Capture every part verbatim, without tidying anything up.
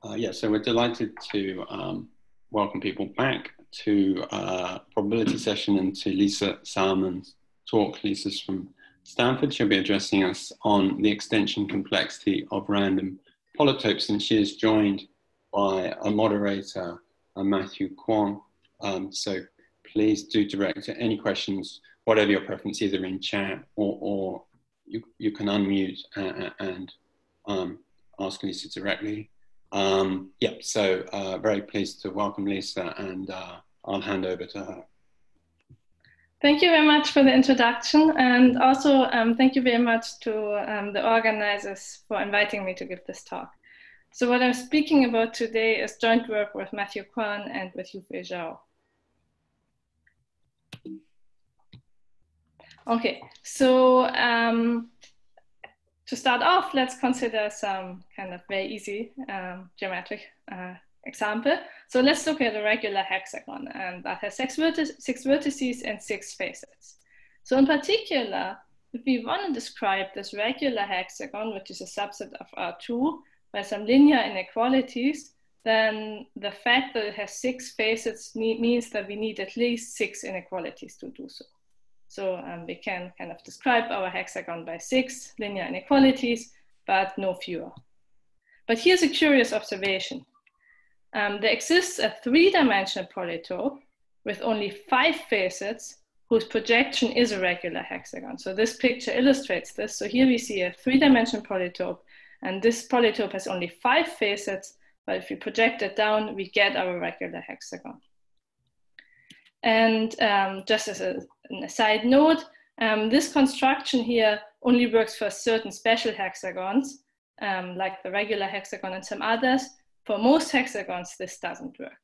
Uh, yeah, so we're delighted to um, welcome people back to uh, probability session and to Lisa Salmon's talk. Lisa's from Stanford. She'll be addressing us on the extension complexity of random polytopes, and she is joined by a moderator, uh, Matthew Kwon. Um, so please do direct any questions, whatever your preference, either in chat or, or you, you can unmute and, and um, ask Lisa directly. Um, yeah, so uh, very pleased to welcome Lisa, and uh, I'll hand over to her. Thank you very much for the introduction, and also um, thank you very much to um, the organizers for inviting me to give this talk. So what I'm speaking about today is joint work with Matthew Kwon and with Yufei Zhao. Okay, so um, to start off, let's consider some kind of very easy um, geometric uh, example. So let's look at a regular hexagon, and that has six, vertices, six vertices and six faces. So in particular, if we want to describe this regular hexagon, which is a subset of R two, by some linear inequalities, then the fact that it has six faces means that we need at least six inequalities to do so. So um, we can kind of describe our hexagon by six linear inequalities, but no fewer. But here's a curious observation. Um, there exists a three-dimensional polytope with only five facets whose projection is a regular hexagon. So this picture illustrates this. So here we see a three-dimensional polytope, and this polytope has only five facets, but if we project it down, we get our regular hexagon. And um, just as a, a side note, um, this construction here only works for certain special hexagons, um, like the regular hexagon and some others. For most hexagons, this doesn't work.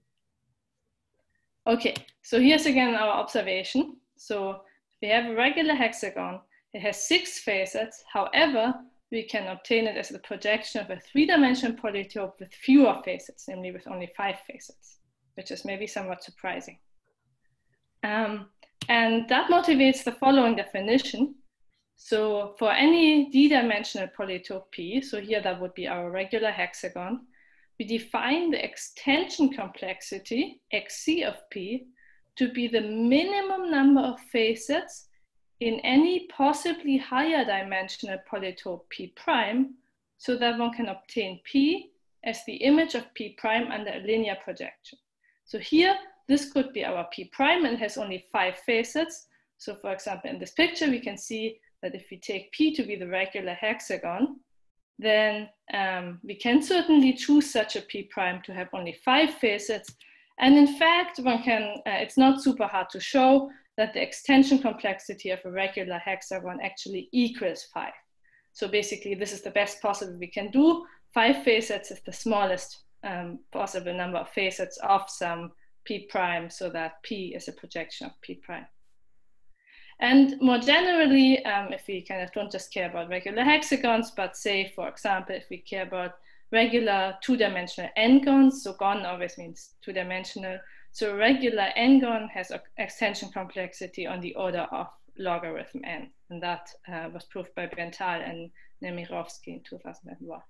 Okay, so here's again our observation. So we have a regular hexagon. It has six facets. However, we can obtain it as the projection of a three-dimensional polytope with fewer facets, namely with only five facets, which is maybe somewhat surprising. Um, and that motivates the following definition. So for any d-dimensional polytope P, so here that would be our regular hexagon, we define the extension complexity, xc of P, to be the minimum number of facets in any possibly higher dimensional polytope P prime, so that one can obtain P as the image of P prime under a linear projection. So here, this could be our P prime and has only five facets. So for example, in this picture, we can see that if we take P to be the regular hexagon, then um, we can certainly choose such a P prime to have only five facets. And in fact, one can, uh, it's not super hard to show that the extension complexity of a regular hexagon actually equals five. So basically, this is the best possible we can do. Five facets is the smallest um, possible number of facets of some P prime, so that P is a projection of P prime. And more generally, um, if we kind of don't just care about regular hexagons, but say, for example, if we care about regular two-dimensional n-gons, so gon always means two-dimensional. So a regular n-gon has an extension complexity on the order of logarithm n. And that uh, was proved by Bental and Nemirovsky in two thousand one.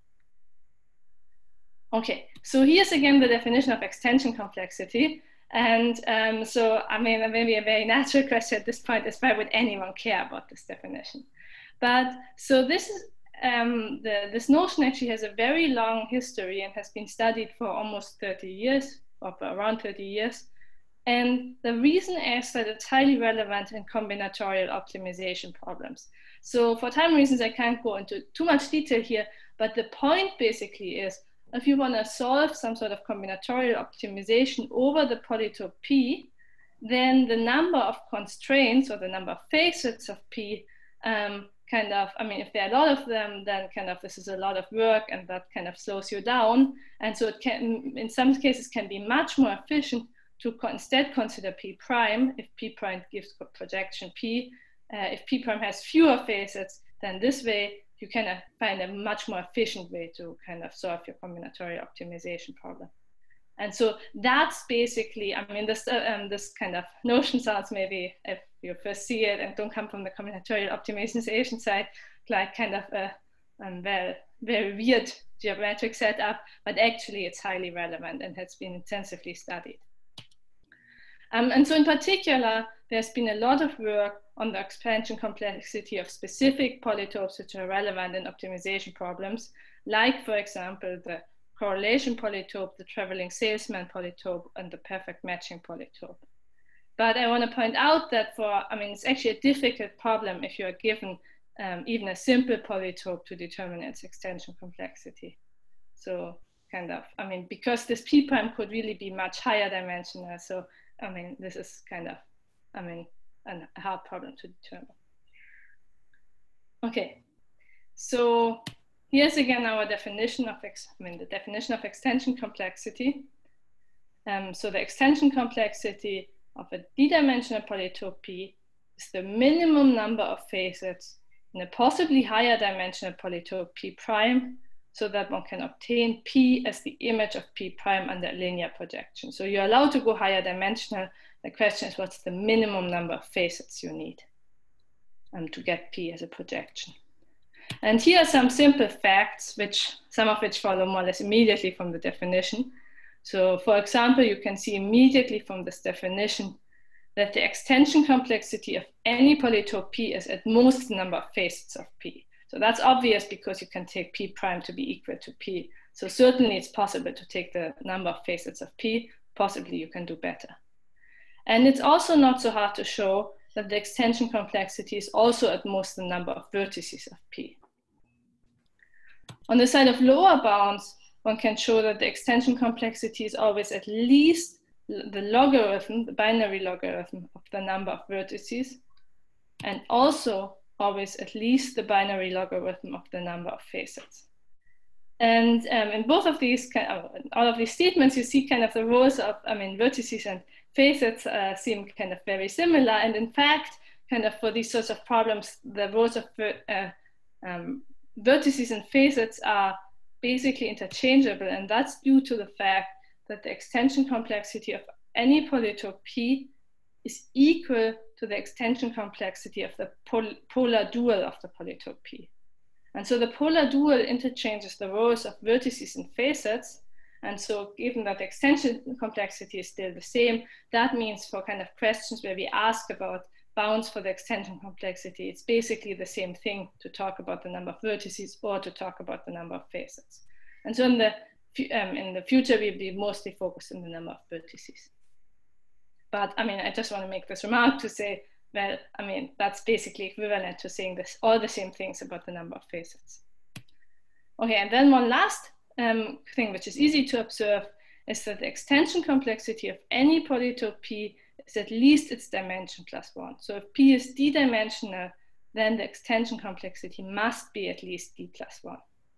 Okay, so here's again the definition of extension complexity. And um, so, I mean, maybe a very natural question at this point is, why would anyone care about this definition? But so this is, um, the, this notion actually has a very long history and has been studied for almost thirty years, or for around thirty years. And the reason is that it's highly relevant in combinatorial optimization problems. So for time reasons, I can't go into too much detail here, but the point basically is, if you want to solve some sort of combinatorial optimization over the polytope P, then the number of constraints or the number of facets of P um, kind of, I mean, if there are a lot of them, then kind of this is a lot of work and that kind of slows you down. And so it can, in some cases, can be much more efficient to co instead consider P prime if P prime gives projection P. Uh, if P prime has fewer facets, then this way, you can uh, find a much more efficient way to kind of solve your combinatorial optimization problem. And so that's basically, I mean, this, uh, um, this kind of notion sounds maybe, if you first see it and don't come from the combinatorial optimization side, like kind of a, um, well, very weird geometric setup, but actually it's highly relevant and has been intensively studied. Um, and so in particular, there's been a lot of work on the expansion complexity of specific polytopes which are relevant in optimization problems, like, for example, the correlation polytope, the traveling salesman polytope, and the perfect matching polytope. But I want to point out that for, I mean, it's actually a difficult problem if you are given um, even a simple polytope to determine its extension complexity. So kind of, I mean, because this P prime could really be much higher dimensional. So, I mean, this is kind of, I mean, a hard problem to determine. Okay, so here's again our definition of, ex I mean, the definition of extension complexity. Um, so the extension complexity of a d-dimensional polytope P is the minimum number of facets in a possibly higher dimensional polytope P prime, so that one can obtain P as the image of P prime under a linear projection. So you're allowed to go higher dimensional. The question is, what's the minimum number of facets you need um, to get P as a projection? And here are some simple facts, which some of which follow more or less immediately from the definition. So for example, you can see immediately from this definition that the extension complexity of any polytope P is at most the number of facets of P. So that's obvious because you can take P prime to be equal to P. So certainly it's possible to take the number of facets of P, possibly you can do better. And it's also not so hard to show that the extension complexity is also at most the number of vertices of P. On the side of lower bounds, one can show that the extension complexity is always at least the logarithm, the binary logarithm of the number of vertices, and also always at least the binary logarithm of the number of facets. And um, in both of these, kind of, all of these statements, you see kind of the rows of, I mean, vertices and facets uh, seem kind of very similar. And in fact, kind of for these sorts of problems, the rows of uh, um, vertices and facets are basically interchangeable. And that's due to the fact that the extension complexity of any polytope P is equal to the extension complexity of the pol polar dual of the polytope P. And so the polar dual interchanges the rows of vertices and facets. And so given that the extension complexity is still the same, that means for kind of questions where we ask about bounds for the extension complexity, it's basically the same thing to talk about the number of vertices or to talk about the number of facets. And so in the, um, in the future, we'll be mostly focused on the number of vertices. But I mean, I just want to make this remark to say, well, I mean, that's basically equivalent to saying this, all the same things about the number of facets. Okay, and then one last um, thing which is easy to observe is that the extension complexity of any polytope P is at least its dimension plus one. So if P is d-dimensional, then the extension complexity must be at least d plus one.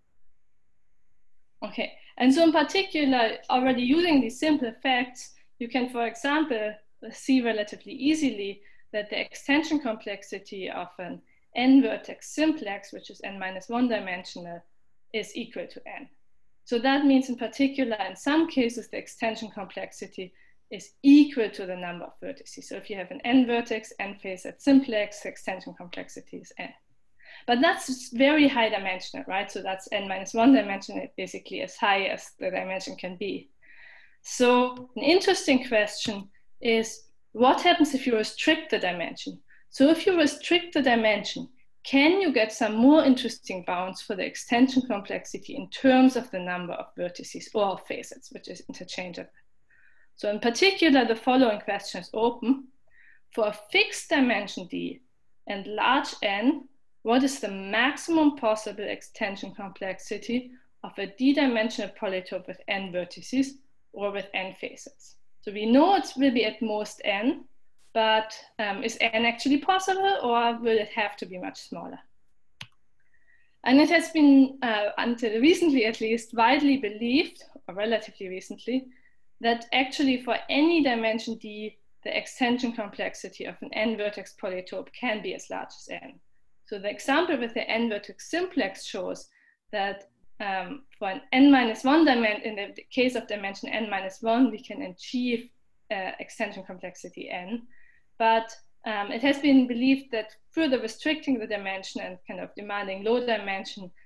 Okay, and so in particular, already using these simple facts, you can, for example, see relatively easily that the extension complexity of an n-vertex simplex, which is n minus one dimensional, is equal to n. So that means in particular, in some cases, the extension complexity is equal to the number of vertices. So if you have an n-vertex, n-facet simplex, the extension complexity is n. But that's very high dimensional, right? So that's n minus one dimensional, basically as high as the dimension can be. So an interesting question is, what happens if you restrict the dimension? So if you restrict the dimension, can you get some more interesting bounds for the extension complexity in terms of the number of vertices or facets, which is interchangeable? So in particular, the following question is open. For a fixed dimension D and large N, what is the maximum possible extension complexity of a d-dimensional polytope with n vertices or with n facets? So we know it will be at most n, but um, is n actually possible, or will it have to be much smaller? And it has been, uh, until recently at least, widely believed, or relatively recently, that actually for any dimension D, the extension complexity of an n-vertex polytope can be as large as n. So the example with the n-vertex simplex shows that um, for an n minus one dimension, in the case of dimension n minus one, we can achieve uh, extension complexity n. But um, it has been believed that further restricting the dimension and kind of demanding low dimension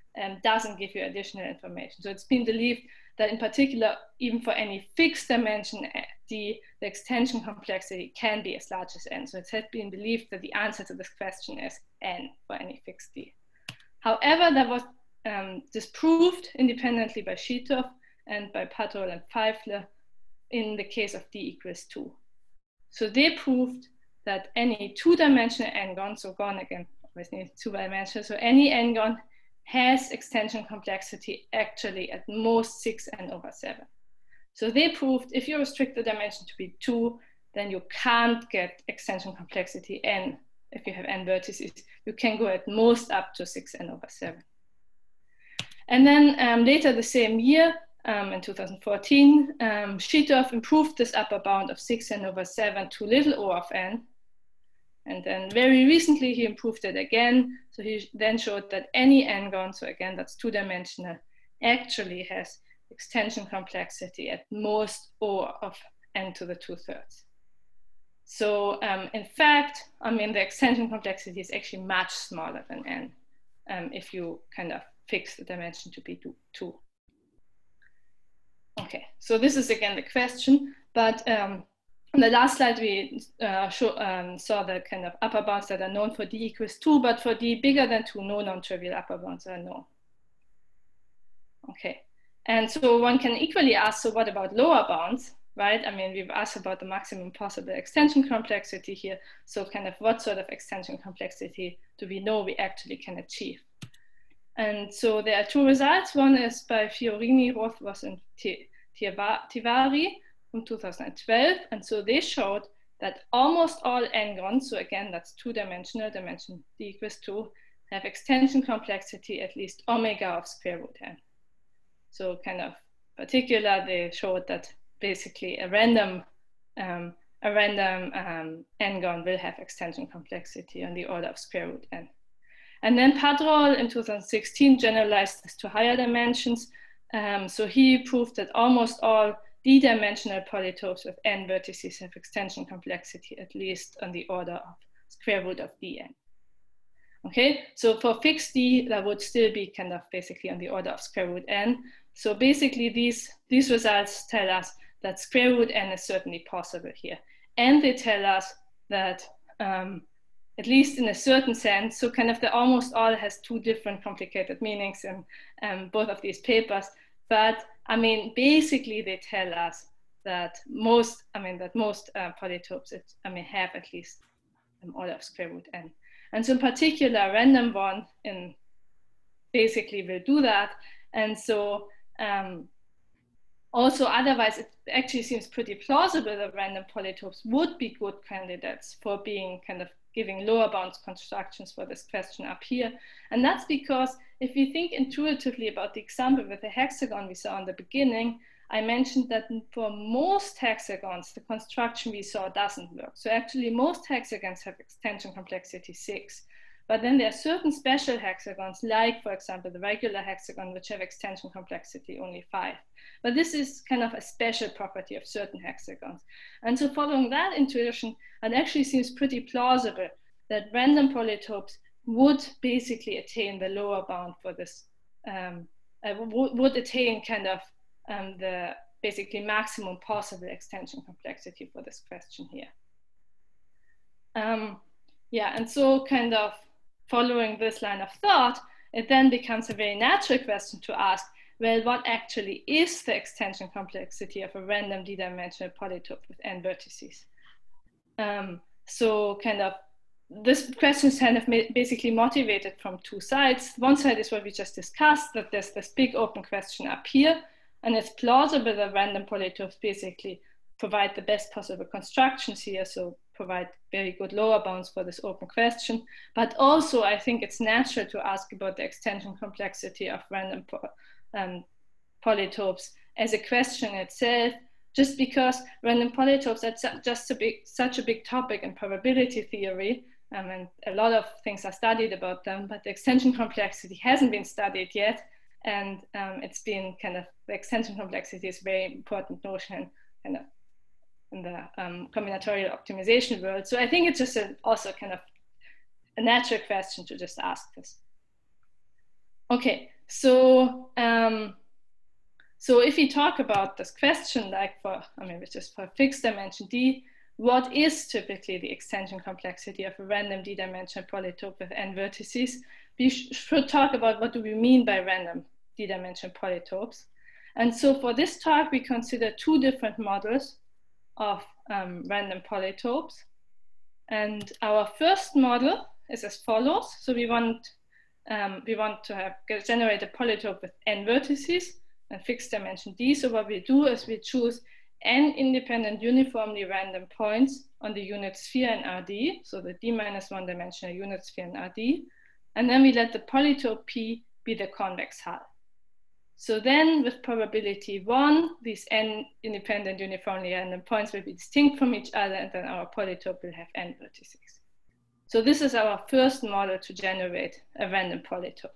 um, doesn't give you additional information. So it's been believed that in particular, even for any fixed dimension D, the extension complexity can be as large as n. So it has been believed that the answer to this question is n for any fixed D. However, that was um, disproved independently by Schiethoff and by Padrol and Pfeiffer in the case of D equals two. So they proved that any two-dimensional n-gon, so gon again, always needs two-dimensional, so any n-gon has extension complexity actually at most six n over seven. So they proved if you restrict the dimension to be two, then you can't get extension complexity n. If you have n vertices, you can go at most up to six n over seven. And then um, later the same year, um, in two thousand fourteen, um, Schiethoff improved this upper bound of six n over seven to little o of n. And then very recently, he improved it again. So he then showed that any n-gon, so again, that's two-dimensional, actually has extension complexity at most O of n to the two-thirds. So um, in fact, I mean, the extension complexity is actually much smaller than n um, if you kind of fix the dimension to be two, two. Okay, so this is again the question, but um, on the last slide, we uh, show, um, saw the kind of upper bounds that are known for D equals two, but for D bigger than two, no non-trivial upper bounds are known. Okay, and so one can equally ask, so what about lower bounds, right? I mean, we've asked about the maximum possible extension complexity here. So kind of what sort of extension complexity do we know we actually can achieve? And so there are two results. One is by Fiorini, Rothfuss, and Tivari from two thousand twelve. And so they showed that almost all n-gons, so again, that's two-dimensional, dimension D equals two, have extension complexity at least omega of square root n. So kind of particular, they showed that basically a random, um, a random um, n-gon will have extension complexity on the order of square root n. And then Padrol in two thousand sixteen generalized this to higher dimensions. Um, so he proved that almost all d-dimensional polytopes with n vertices have extension complexity at least on the order of square root of dn. Okay, so for fixed d, that would still be kind of basically on the order of square root n. So basically these, these results tell us that square root n is certainly possible here. And they tell us that um, at least in a certain sense, so kind of the almost all has two different complicated meanings in um, both of these papers. But I mean, basically they tell us that most, I mean, that most uh, polytopes, it, I mean, have at least an order of square root n. And so in particular, a random one in basically will do that. And so um, also otherwise, it actually seems pretty plausible that random polytopes would be good candidates for being kind of giving lower bounds constructions for this question up here. And that's because if we think intuitively about the example with the hexagon we saw in the beginning, I mentioned that for most hexagons, the construction we saw doesn't work. So actually most hexagons have extension complexity six, but then there are certain special hexagons, like for example, the regular hexagon, which have extension complexity only five. But this is kind of a special property of certain hexagons. And so following that intuition, it actually seems pretty plausible that random polytopes would basically attain the lower bound for this, um, uh, would attain kind of um, the basically maximum possible extension complexity for this question here. Um, yeah, and so kind of following this line of thought, it then becomes a very natural question to ask, well, what actually is the extension complexity of a random d-dimensional polytope with n vertices? Um, so kind of this question is kind of basically motivated from two sides. One side is what we just discussed, that there's this big open question up here, and it's plausible that random polytopes basically provide the best possible constructions here, so provide very good lower bounds for this open question. But also, I think it's natural to ask about the extension complexity of random po um, polytopes as a question itself, just because random polytopes are just a big, such a big topic in probability theory, um, and a lot of things are studied about them, but the extension complexity hasn't been studied yet, and um, it's been kind of, the extension complexity is a very important notion kind of in the um, combinatorial optimization world. So I think it's just a, also kind of a natural question to just ask this. Okay, So, um, so if we talk about this question, like for, I mean, which is for fixed dimension D, what is typically the extension complexity of a random D-dimensional polytope with n vertices? We sh should talk about what do we mean by random D-dimensional polytopes. And so for this talk, we consider two different models of um, random polytopes. And our first model is as follows. So we want, um, we want to have generate a polytope with n vertices and fixed dimension D. So what we do is we choose n independent uniformly random points on the unit sphere in R D, so the D minus one dimensional unit sphere in R D. And then we let the polytope P be the convex hull. So then with probability one, these n independent uniformly random points will be distinct from each other, and then our polytope will have n vertices. So this is our first model to generate a random polytope.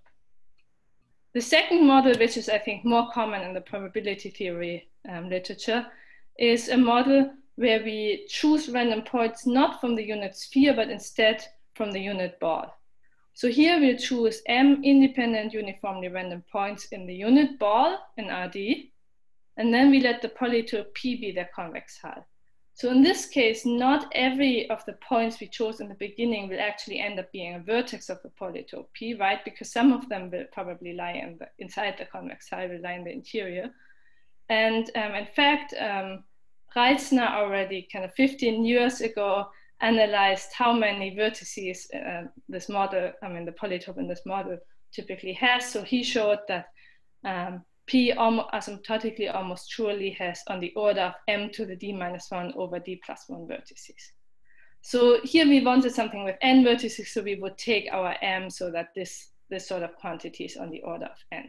The second model, which is I think more common in the probability theory um, literature, is a model where we choose random points not from the unit sphere, but instead from the unit ball. So here we'll choose m independent uniformly random points in the unit ball in R D, and then we let the polytope P be the convex hull. So in this case, not every of the points we chose in the beginning will actually end up being a vertex of the polytope P, right? Because some of them will probably lie in the, inside the convex hull, will lie in the interior. And um, in fact, um, Reitzner already kind of fifteen years ago analyzed how many vertices uh, this model, I mean, the polytope in this model typically has. So he showed that um, P almost, asymptotically almost surely has on the order of m to the d minus one over d plus one vertices. So here we wanted something with n vertices, so we would take our m so that this, this sort of quantity is on the order of n.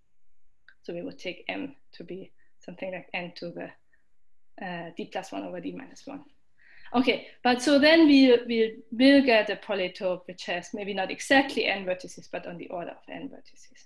So we would take m to be something like n to the uh, d plus one over d minus one. Okay, but so then we will we'll get a polytope which has maybe not exactly n vertices, but on the order of n vertices.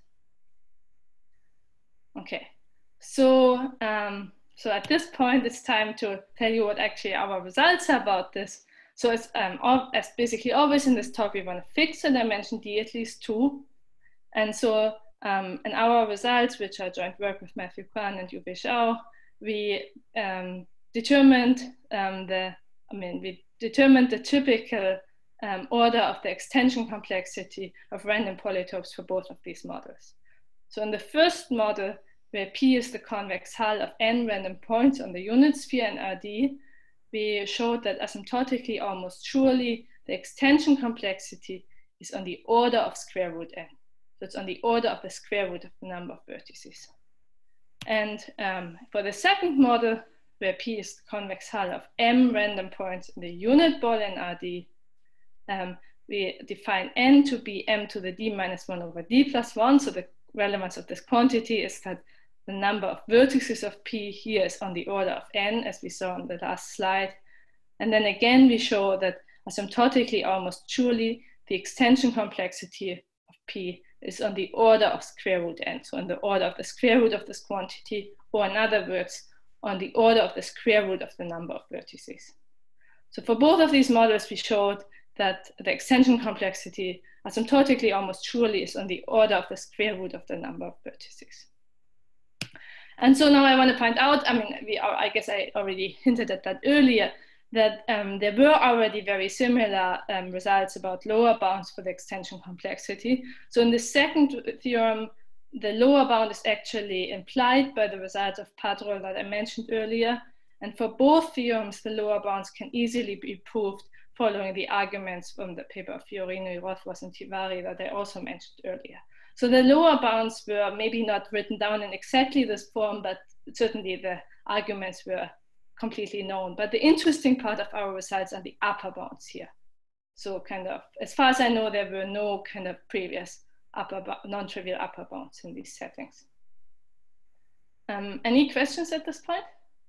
Okay, so um, so at this point it's time to tell you what actually our results are about this. So as um, all, as basically always in this talk, we want to fix a dimension D at least two, and so um, in our results, which are joint work with Matthew Kwan and Yu-Wei Zhao, we um, determined um, the I mean, we determined the typical um, order of the extension complexity of random polytopes for both of these models. So in the first model, where P is the convex hull of n random points on the unit sphere in R D, we showed that asymptotically almost surely the extension complexity is on the order of square root n. So it's on the order of the square root of the number of vertices. And um, for the second model, where P is the convex hull of m random points in the unit ball in R D, um, we define n to be m to the d minus one over d plus one. So the relevance of this quantity is that the number of vertices of P here is on the order of n, as we saw on the last slide. And then again, we show that asymptotically, almost surely, the extension complexity of P is on the order of square root n. So in the order of the square root of this quantity, or in other words, on the order of the square root of the number of vertices. So for both of these models, we showed that the extension complexity asymptotically almost surely is on the order of the square root of the number of vertices. And so now I want to point out, I mean, we are, I guess I already hinted at that earlier, that um, there were already very similar um, results about lower bounds for the extension complexity. So in the second theorem, the lower bound is actually implied by the result of Padrol that I mentioned earlier. And for both theorems, the lower bounds can easily be proved following the arguments from the paper of Fiorino, Rothwas, and Tivari that I also mentioned earlier. So the lower bounds were maybe not written down in exactly this form, but certainly the arguments were completely known. But the interesting part of our results are the upper bounds here. So kind of, as far as I know, there were no kind of previous upper non-trivial upper bounds in these settings. Um, any questions at this point?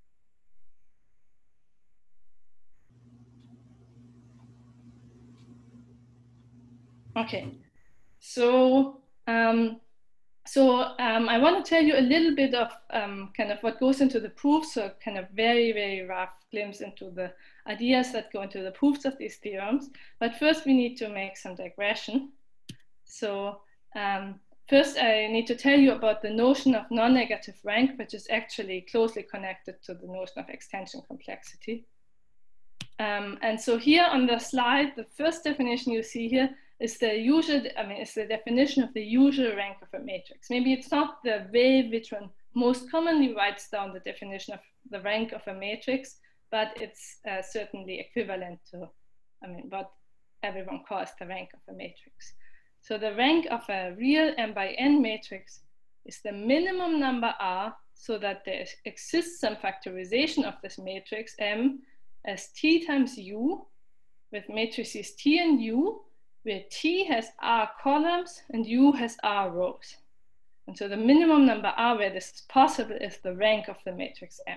Okay, so um, so um, I want to tell you a little bit of um, kind of what goes into the proofs, so kind of very, very rough glimpse into the ideas that go into the proofs of these theorems. But first we need to make some digression. So um, first I need to tell you about the notion of non-negative rank, which is actually closely connected to the notion of extension complexity. Um, and so here on the slide, the first definition you see here is the usual, I mean, is the definition of the usual rank of a matrix. Maybe it's not the way which one most commonly writes down the definition of the rank of a matrix, but it's uh, certainly equivalent to, I mean, what everyone calls the rank of a matrix. So the rank of a real m by n matrix is the minimum number R so that there exists some factorization of this matrix M as T times U with matrices T and U, where T has R columns and U has R rows. And so the minimum number R where this is possible is the rank of the matrix M.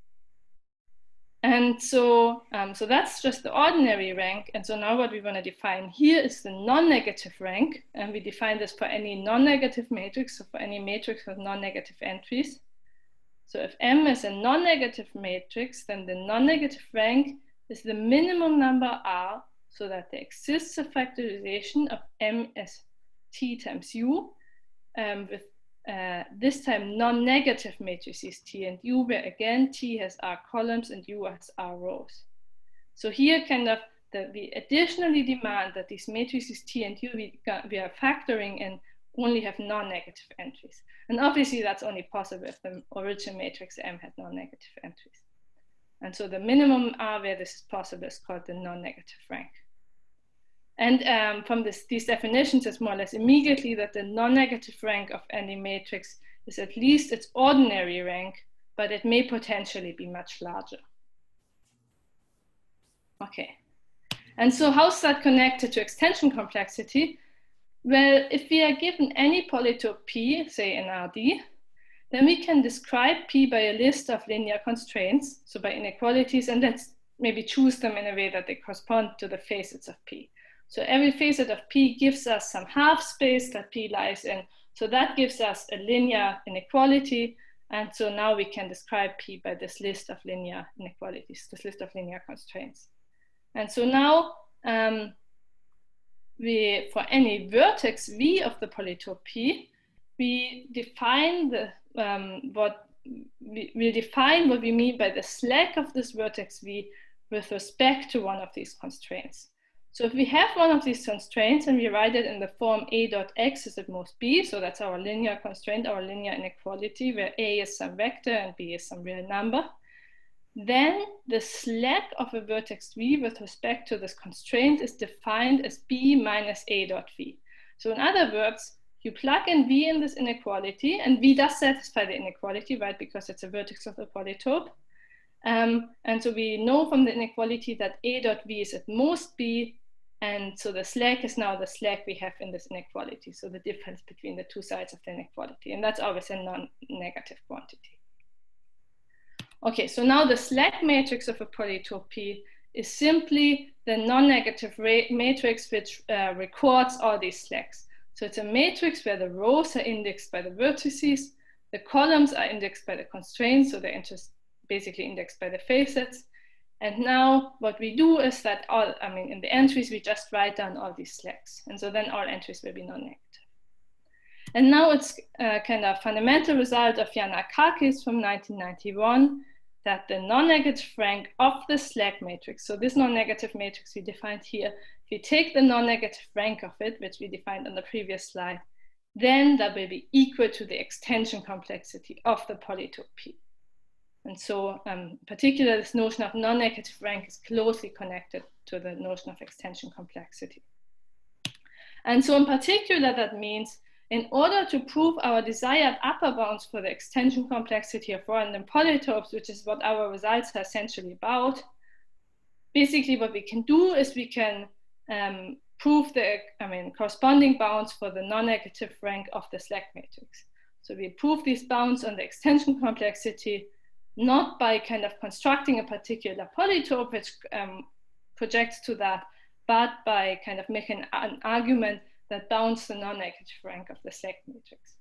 And so, um, so that's just the ordinary rank. And so now what we want to define here is the non-negative rank. And we define this for any non-negative matrix, so for any matrix with non-negative entries. So if M is a non-negative matrix, then the non-negative rank is the minimum number R so that there exists a factorization of M as T times U um, with Uh, this time non-negative matrices T and U, where again T has R columns and U has R rows. So here kind of the, we additionally demand that these matrices T and U we, we are factoring in only have non-negative entries. And obviously that's only possible if the original matrix M had non-negative entries. And so the minimum R where this is possible is called the non-negative rank. And um, from this, these definitions, it's more or less immediately that the non-negative rank of any matrix is at least its ordinary rank, but it may potentially be much larger. Okay, and so how's that connected to extension complexity? Well, if we are given any polytope P, say in R D, then we can describe P by a list of linear constraints, so by inequalities, and let's maybe choose them in a way that they correspond to the facets of P. So every facet of P gives us some half space that P lies in. So that gives us a linear inequality. And so now we can describe P by this list of linear inequalities, this list of linear constraints. And so now um, we, for any vertex V of the polytope P, we define the, um, what we, we define what we mean by the slack of this vertex V with respect to one of these constraints. So if we have one of these constraints and we write it in the form A dot X is at most B, so that's our linear constraint, our linear inequality, where A is some vector and B is some real number, then the slack of a vertex V with respect to this constraint is defined as B minus A dot V. So in other words, you plug in V in this inequality, and V does satisfy the inequality, right, because it's a vertex of the polytope. Um, and so we know from the inequality that A dot V is at most B, and so the slack is now the slack we have in this inequality, so the difference between the two sides of the inequality, and that's always a non-negative quantity. Okay, so now the slack matrix of a polytope P is simply the non-negative matrix which uh, records all these slacks. So it's a matrix where the rows are indexed by the vertices, the columns are indexed by the constraints, so they're interest basically indexed by the facets. And now what we do is that all, I mean, in the entries, we just write down all these slacks. And so then all entries will be non-negative. And now it's a kind of fundamental result of Yannakakis from nineteen ninety-one that the non-negative rank of the slack matrix, so this non-negative matrix we defined here, if you take the non-negative rank of it, which we defined on the previous slide, then that will be equal to the extension complexity of the polytope P. And so um, in particular, this notion of non-negative rank is closely connected to the notion of extension complexity. And so in particular, that means in order to prove our desired upper bounds for the extension complexity of random polytopes, which is what our results are essentially about, basically what we can do is we can um, prove the I mean, corresponding bounds for the non-negative rank of the slack matrix. So we prove these bounds on the extension complexity, not by kind of constructing a particular polytope which um, projects to that, but by kind of making an argument that bounds the non-negative rank of the slack matrix.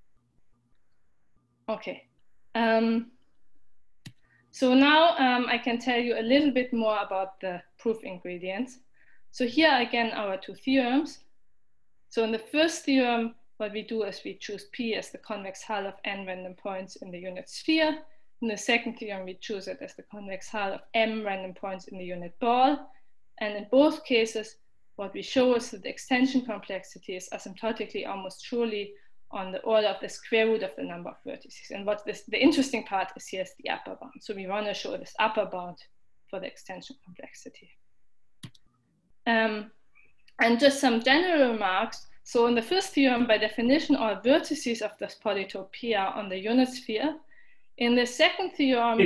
Okay, um, so now um, I can tell you a little bit more about the proof ingredients. So here again, our two theorems. So in the first theorem, what we do is we choose P as the convex hull of n random points in the unit sphere. In the second theorem, we choose it as the convex hull of m random points in the unit ball. And in both cases, what we show is that the extension complexity is asymptotically almost surely on the order of the square root of the number of vertices. And what this, the interesting part is here is the upper bound. So we want to show this upper bound for the extension complexity. Um, and just some general remarks. So in the first theorem, by definition, all vertices of this polytope P are on the unit sphere. In the second theorem,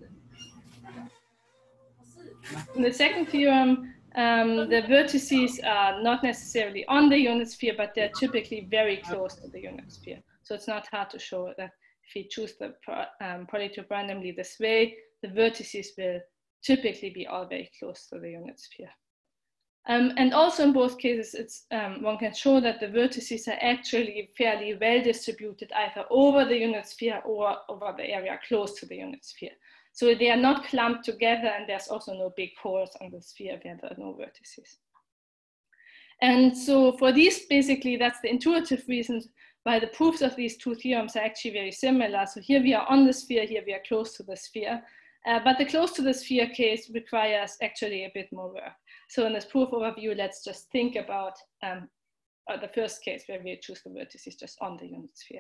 in the second theorem, um, the vertices are not necessarily on the unit sphere, but they're typically very close to the unit sphere. So it's not hard to show that if you choose the um, polytope randomly this way, the vertices will typically be all very close to the unit sphere. Um, and also in both cases, it's, um, one can show that the vertices are actually fairly well distributed either over the unit sphere or over the area close to the unit sphere. So they are not clumped together, and there's also no big holes on the sphere where there are no vertices. And so for these, basically, that's the intuitive reason why the proofs of these two theorems are actually very similar. So here we are on the sphere, here we are close to the sphere. Uh, but the close to the sphere case requires actually a bit more work. So in this proof overview, let's just think about um, uh, the first case where we choose the vertices just on the unit sphere.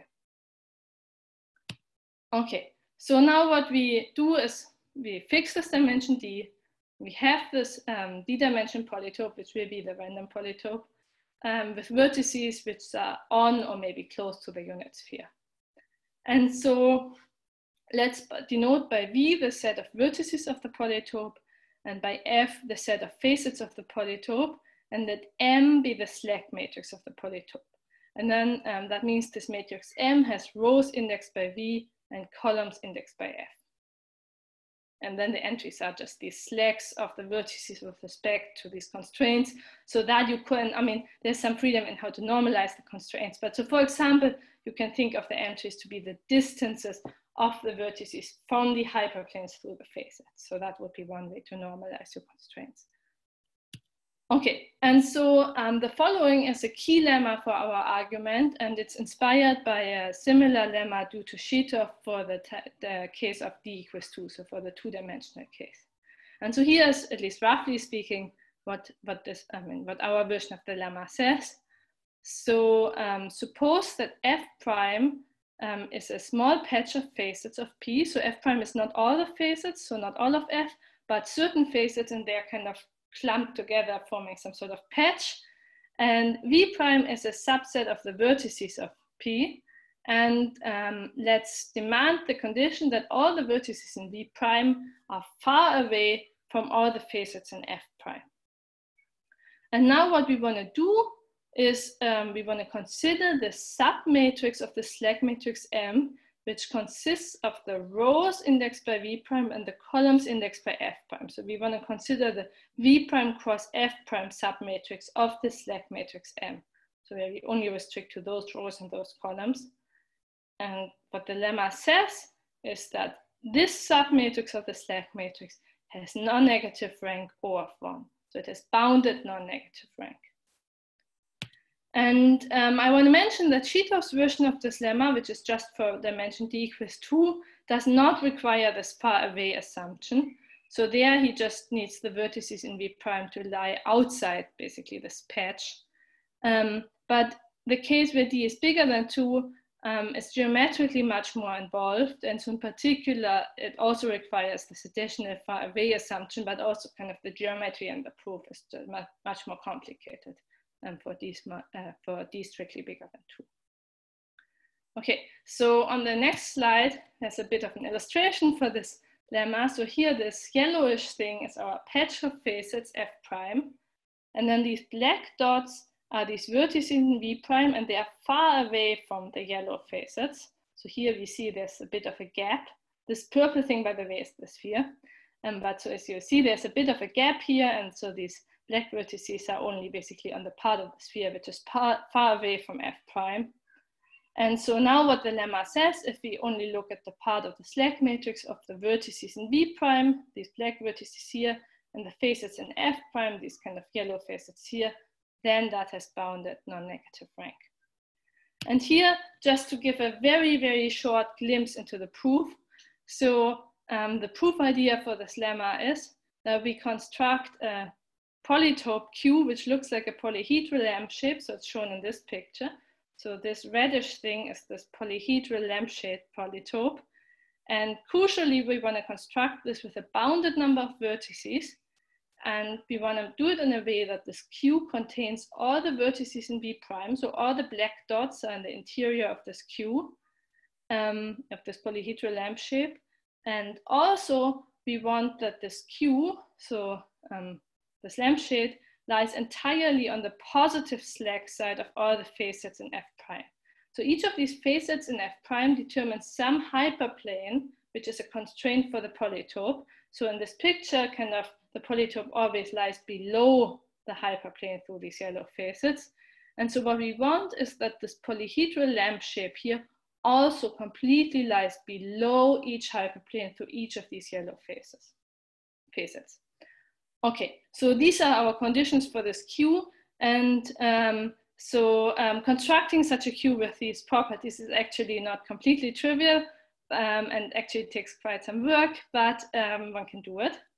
Okay, so now what we do is we fix this dimension D. We have this um, D-dimension polytope, which will be the random polytope, um, with vertices which are on or maybe close to the unit sphere. And so let's denote by V the set of vertices of the polytope, and by F the set of facets of the polytope, and let M be the slack matrix of the polytope. And then um, that means this matrix M has rows indexed by V and columns indexed by F. And then the entries are just these slacks of the vertices with respect to these constraints, so that you can, I mean, there's some freedom in how to normalize the constraints. But so for example, you can think of the entries to be the distances of the vertices from the hyperplanes through the facets. So that would be one way to normalize your constraints. Okay, and so um, the following is a key lemma for our argument, and it's inspired by a similar lemma due to Shetov for the, the case of D equals two, so for the two-dimensional case. And so here's, at least roughly speaking, what, what, this, I mean, what our version of the lemma says. So um, suppose that F prime Um, is a small patch of facets of P. So F prime is not all the facets, so not all of F, but certain facets, and they're kind of clumped together, forming some sort of patch. And V prime is a subset of the vertices of P. And um, let's demand the condition that all the vertices in V prime are far away from all the facets in F prime. And now what we want to do is um, we want to consider the submatrix of the slack matrix M, which consists of the rows indexed by V prime and the columns indexed by F prime. So we want to consider the V prime cross F prime submatrix of the slack matrix M. So where we only restrict to those rows and those columns. And what the lemma says is that this submatrix of the slack matrix has non-negative rank O of one. So it has bounded non-negative rank. And um, I want to mention that Shetov's version of this lemma, which is just for dimension D equals two, does not require this far away assumption. So there he just needs the vertices in V prime to lie outside basically this patch. Um, but the case where D is bigger than two um, is geometrically much more involved. And so in particular, it also requires this additional far away assumption, but also kind of the geometry and the proof is much more complicated. Um, for these uh, for D strictly bigger than two. Okay, so on the next slide, there's a bit of an illustration for this lemma. So here, this yellowish thing is our patch of facets F prime, and then these black dots are these vertices in V prime, and they are far away from the yellow facets. So here we see there's a bit of a gap. This purple thing, by the way, is the sphere. Um, but so as you see, there's a bit of a gap here, and so these black vertices are only basically on the part of the sphere which is par, far away from F prime. And so now what the lemma says, if we only look at the part of the slack matrix of the vertices in V prime, these black vertices here, and the facets in F prime, these kind of yellow facets here, then that has bounded non-negative rank. And here, just to give a very, very short glimpse into the proof. So um, the proof idea for this lemma is that we construct a polytope Q, which looks like a polyhedral lamp shape. So it's shown in this picture. So this reddish thing is this polyhedral lamp-shaped polytope. And crucially, we want to construct this with a bounded number of vertices. And we want to do it in a way that this Q contains all the vertices in B prime. So all the black dots are in the interior of this Q, um, of this polyhedral lamp shape. And also we want that this Q, so um, this lampshade, lies entirely on the positive slack side of all the facets in F prime. So each of these facets in F prime determines some hyperplane, which is a constraint for the polytope. So in this picture, kind of the polytope always lies below the hyperplane through these yellow facets. And so what we want is that this polyhedral lamp shape here also completely lies below each hyperplane through each of these yellow faces, facets. Okay, so these are our conditions for this Q. And um, so um, constructing such a Q with these properties is actually not completely trivial um, and actually takes quite some work, but um, one can do it.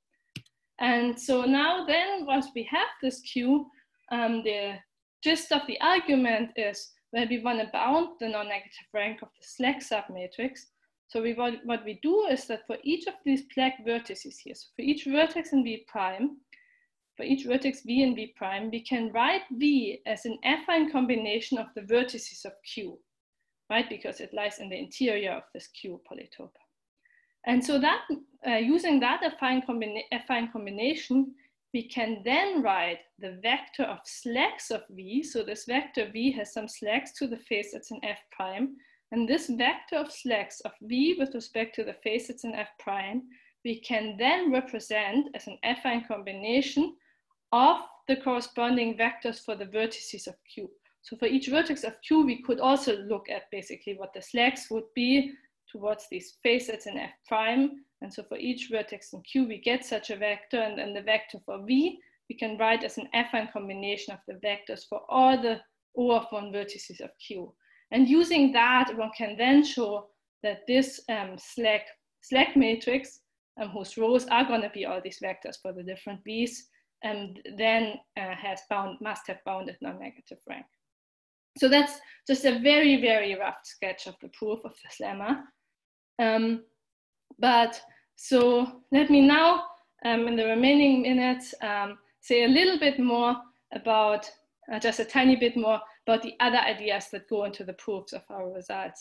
And so now then, once we have this Q, um, the gist of the argument is that we want to bound the non-negative rank of the slack submatrix. So we want, what we do is that for each of these black vertices here, so for each vertex in V prime, for each vertex V in V prime, we can write V as an affine combination of the vertices of Q, right? Because it lies in the interior of this Q polytope. And so that, uh, using that affine, combina affine combination, we can then write the vector of slacks of V. So this vector V has some slacks to the facets in F prime. And this vector of slacks of V with respect to the facets in F prime, we can then represent as an affine combination of the corresponding vectors for the vertices of Q. So for each vertex of Q, we could also look at basically what the slacks would be towards these facets in F prime. And so for each vertex in Q, we get such a vector, and then the vector for V, we can write as an affine combination of the vectors for all the O of one vertices of Q. And using that, one can then show that this um, slack, slack matrix, um, whose rows are going to be all these vectors for the different V's, and then uh, has bound, must have bounded non-negative rank. So that's just a very, very rough sketch of the proof of this lemma. Um, but so let me now, um, in the remaining minutes, um, say a little bit more about, uh, just a tiny bit more about the other ideas that go into the proofs of our results.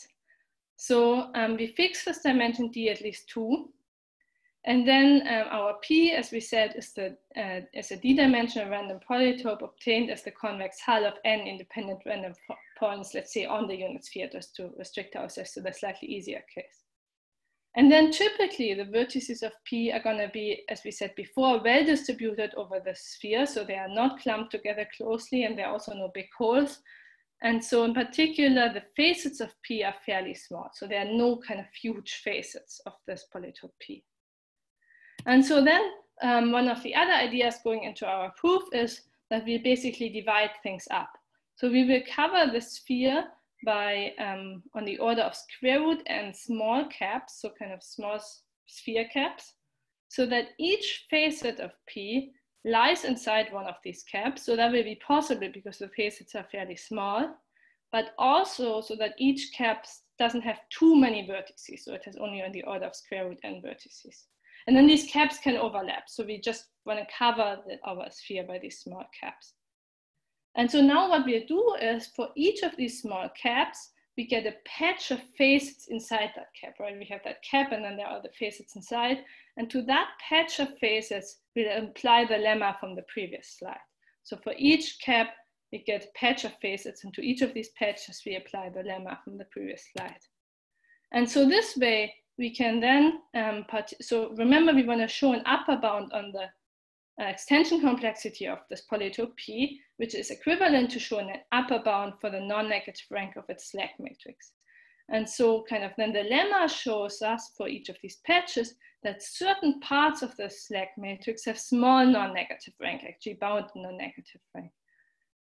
So um, we fix this dimension D at least two. And then um, our P, as we said, is, the, uh, is a d-dimensional random polytope obtained as the convex hull of n independent random points, let's say on the unit sphere, just to restrict ourselves to the slightly easier case. And then typically the vertices of P are going to be, as we said before, well distributed over the sphere. So they are not clumped together closely, and there are also no big holes. And so in particular, the facets of P are fairly small. So there are no kind of huge facets of this polytope P. And so then um, one of the other ideas going into our proof is that we basically divide things up. So we will cover the sphere by um, on the order of square root and small caps, so kind of small sphere caps, so that each facet of P lies inside one of these caps. So that will be possible because the facets are fairly small, but also so that each cap doesn't have too many vertices. So it has only on the order of square root n vertices. And then these caps can overlap. So we just want to cover the, our sphere by these small caps. And so now what we'll do is for each of these small caps, we get a patch of facets inside that cap, right? We have that cap and then there are the facets inside. And to that patch of facets, we'll apply the lemma from the previous slide. So for each cap, we get a patch of facets, and to each of these patches, we apply the lemma from the previous slide. And so this way, we can then, um, so remember we want to show an upper bound on the uh, extension complexity of this polytope P, which is equivalent to showing an upper bound for the non-negative rank of its slack matrix. And so kind of then the lemma shows us for each of these patches that certain parts of the slack matrix have small non-negative rank, actually bound non-negative rank.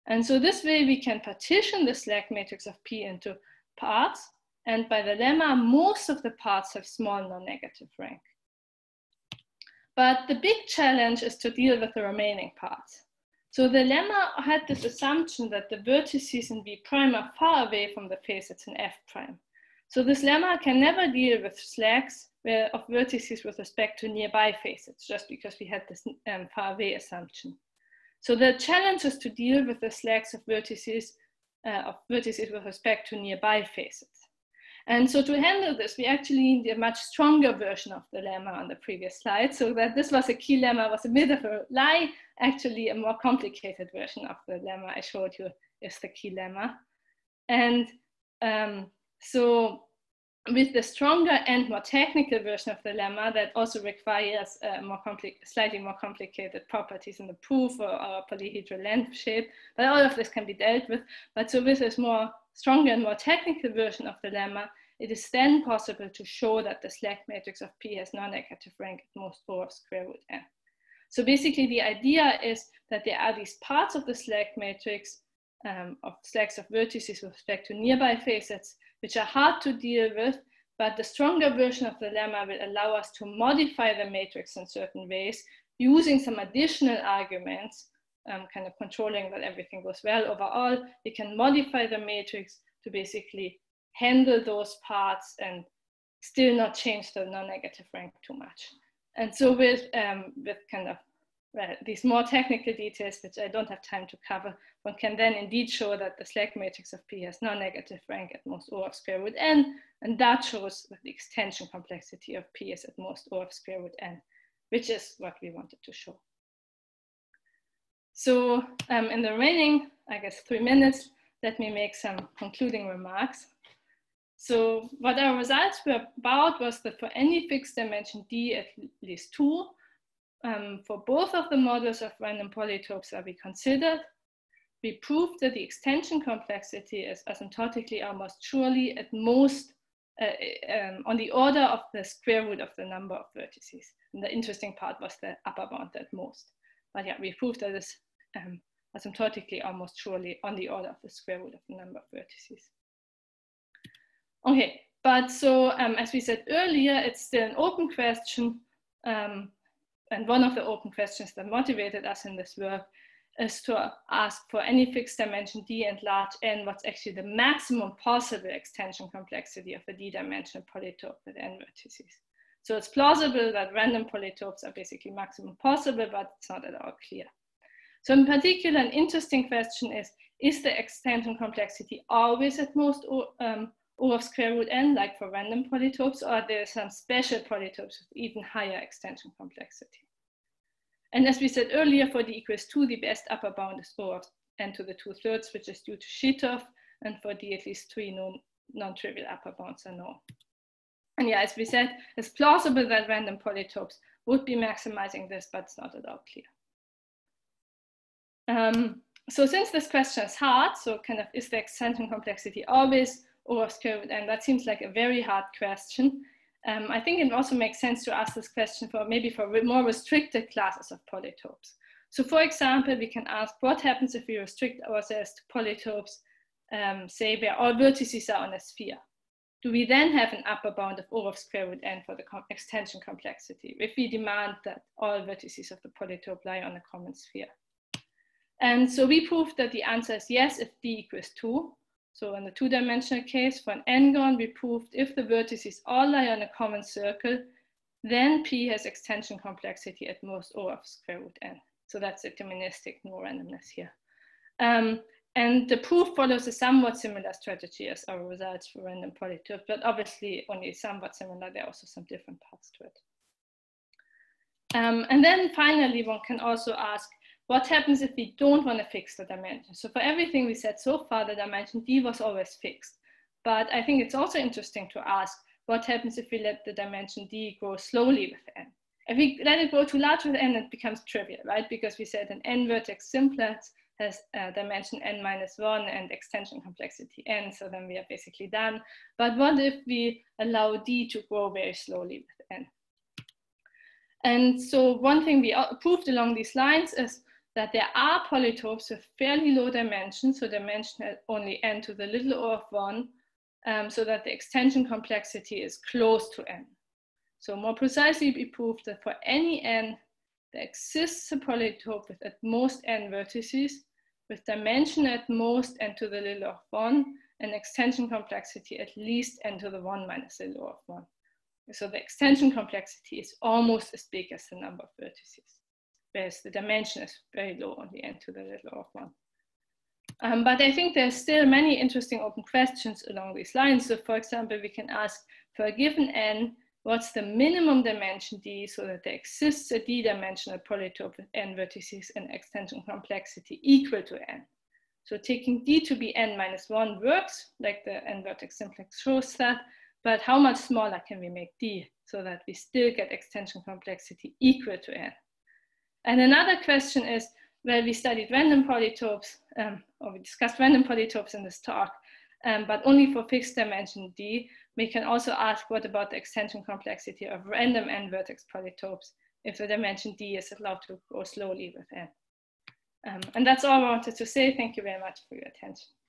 And so this way we can partition the slack matrix of P into parts. And by the lemma, most of the parts have small non-negative rank. But the big challenge is to deal with the remaining parts. So the lemma had this assumption that the vertices in V prime are far away from the facets in F prime. So this lemma can never deal with slacks of vertices with respect to nearby facets, just because we had this um, far away assumption. So the challenge is to deal with the slacks of vertices, uh, of vertices with respect to nearby facets. And so to handle this, we actually need a much stronger version of the lemma on the previous slide. So that this was a key lemma was a bit of a lie. Actually, a more complicated version of the lemma I showed you is the key lemma. And um, so with the stronger and more technical version of the lemma that also requires uh, more slightly more complicated properties in the proof or our polyhedral length shape, but all of this can be dealt with. But so with this more stronger and more technical version of the lemma, it is then possible to show that the slack matrix of P has non-negative rank at most O of square root n. So basically the idea is that there are these parts of the slack matrix um, of slacks of vertices with respect to nearby facets, which are hard to deal with, but the stronger version of the lemma will allow us to modify the matrix in certain ways using some additional arguments, um, kind of controlling that everything goes well overall. We can modify the matrix to basically handle those parts and still not change the non-negative rank too much. And so with, um, with kind of well, these more technical details, which I don't have time to cover, one can then indeed show that the slack matrix of P has non-negative rank at most O of square root n, and that shows that the extension complexity of P is at most O of square root n, which is what we wanted to show. So um, in the remaining, I guess, three minutes, let me make some concluding remarks. So what our results were about was that for any fixed dimension D at least two, um, for both of the models of random polytopes that we considered, we proved that the extension complexity is asymptotically almost surely at most uh, um, on the order of the square root of the number of vertices. And the interesting part was the upper bound at most. But yeah, we proved that it's um, asymptotically almost surely on the order of the square root of the number of vertices. Okay, but so um, as we said earlier, it's still an open question. Um, and one of the open questions that motivated us in this work is to ask for any fixed dimension D and large n, what's actually the maximum possible extension complexity of a D-dimensional polytope with n vertices. So it's plausible that random polytopes are basically maximum possible, but it's not at all clear. So in particular, an interesting question is, is the extension complexity always at most O, um, O of square root n, like for random polytopes, or are there some special polytopes with even higher extension complexity? And as we said earlier, for d equals two, the best upper bound is O of n to the two thirds, which is due to Shitov, and for d at least three, no non-trivial upper bounds are known. And yeah, as we said, it's plausible that random polytopes would be maximizing this, but it's not at all clear. Um, so since this question is hard, so kind of is the extension complexity always O of square root n? That seems like a very hard question. Um, I think it also makes sense to ask this question for maybe for more restricted classes of polytopes. So for example, we can ask what happens if we restrict ourselves to polytopes, um, say where all vertices are on a sphere. Do we then have an upper bound of O of square root n for the extension complexity if we demand that all vertices of the polytope lie on a common sphere? And so we proved that the answer is yes if d equals two. So in the two-dimensional case, for an n-gon, we proved if the vertices all lie on a common circle, then P has extension complexity at most O of square root n. So that's deterministic, no randomness here. Um, and the proof follows a somewhat similar strategy as our results for random polytopes, but obviously only somewhat similar. There are also some different parts to it. Um, and then finally, one can also ask, what happens if we don't want to fix the dimension? So for everything we said so far, the dimension D was always fixed. But I think it's also interesting to ask, what happens if we let the dimension D grow slowly with n? If we let it grow too large with n, it becomes trivial, right? Because we said an n vertex simplex has uh, dimension n minus one and extension complexity n, so then we are basically done. But what if we allow D to grow very slowly with n? And so one thing we proved along these lines is that there are polytopes with fairly low dimensions, so dimension at only n to the little o of one, um, so that the extension complexity is close to n. So more precisely, we proved that for any n, there exists a polytope with at most n vertices, with dimension at most n to the little of one, and extension complexity at least n to the one minus little of one. So the extension complexity is almost as big as the number of vertices, whereas the dimension is very low, only n to the little of one. Um, but I think there's still many interesting open questions along these lines. So for example, we can ask, for a given n, what's the minimum dimension d, so that there exists a d-dimensional polytope with n vertices and extension complexity equal to n. So taking d to be n minus one works, like the n-vertex simplex shows that, but how much smaller can we make d so that we still get extension complexity equal to n? And another question is, well, we studied random polytopes, um, or we discussed random polytopes in this talk, um, but only for fixed dimension d. We can also ask, what about the extension complexity of random n-vertex polytopes if the dimension d is allowed to grow slowly with n? Um, and that's all I wanted to say. Thank you very much for your attention.